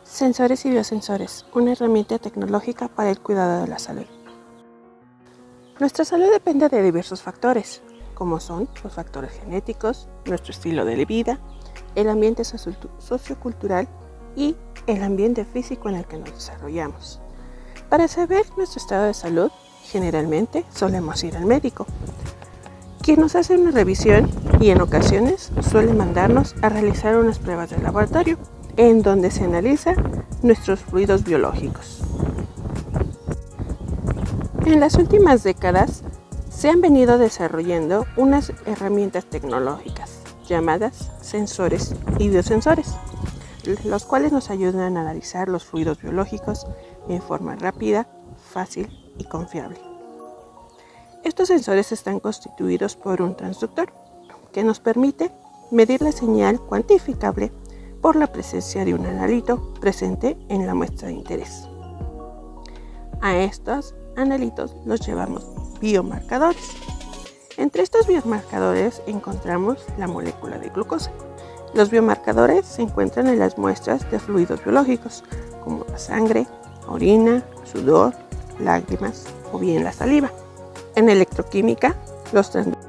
Sensores y biosensores, una herramienta tecnológica para el cuidado de la salud. Nuestra salud depende de diversos factores, como son los factores genéticos, nuestro estilo de vida, el ambiente sociocultural y el ambiente físico en el que nos desarrollamos. Para saber nuestro estado de salud, generalmente solemos ir al médico, quien nos hace una revisión y en ocasiones suele mandarnos a realizar unas pruebas de laboratorio, en donde se analizan nuestros fluidos biológicos. En las últimas décadas se han venido desarrollando unas herramientas tecnológicas llamadas sensores y biosensores, los cuales nos ayudan a analizar los fluidos biológicos en forma rápida, fácil y confiable. Estos sensores están constituidos por un transductor que nos permite medir la señal cuantificable por la presencia de un analito presente en la muestra de interés. A estos analitos los llamamos biomarcadores. Entre estos biomarcadores encontramos la molécula de glucosa. Los biomarcadores se encuentran en las muestras de fluidos biológicos, como la sangre, orina, sudor, lágrimas o bien la saliva. En electroquímica, los transductores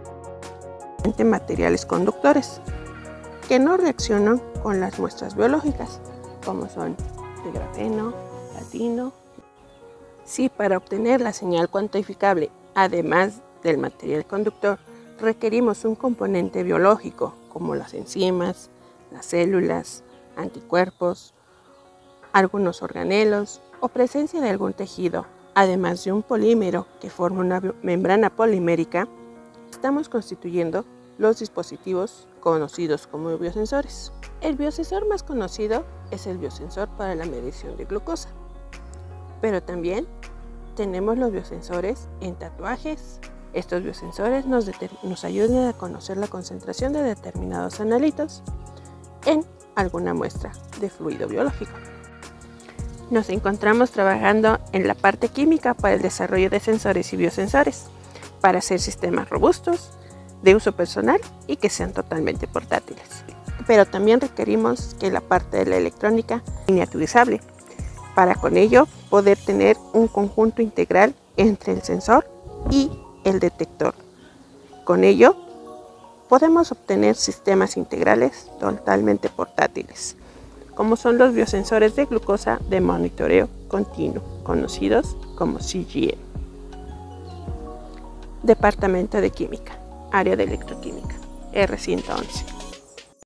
son materiales conductores que no reaccionan con las muestras biológicas, como son el grafeno, platino. Si para obtener la señal cuantificable, además del material conductor, requerimos un componente biológico, como las enzimas, las células, anticuerpos, algunos organelos o presencia de algún tejido, además de un polímero que forma una membrana polimérica, estamos constituyendo los dispositivos conocidos como biosensores. El biosensor más conocido es el biosensor para la medición de glucosa, pero también tenemos los biosensores en tatuajes. Estos biosensores nos ayudan a conocer la concentración de determinados analitos en alguna muestra de fluido biológico. Nos encontramos trabajando en la parte química para el desarrollo de sensores y biosensores, para hacer sistemas robustos, de uso personal y que sean totalmente portátiles. Pero también requerimos que la parte de la electrónica sea miniaturizable, para con ello poder tener un conjunto integral entre el sensor y el detector. Con ello podemos obtener sistemas integrales totalmente portátiles, como son los biosensores de glucosa de monitoreo continuo, conocidos como CGM. Departamento de Química, Área de Electroquímica, R111.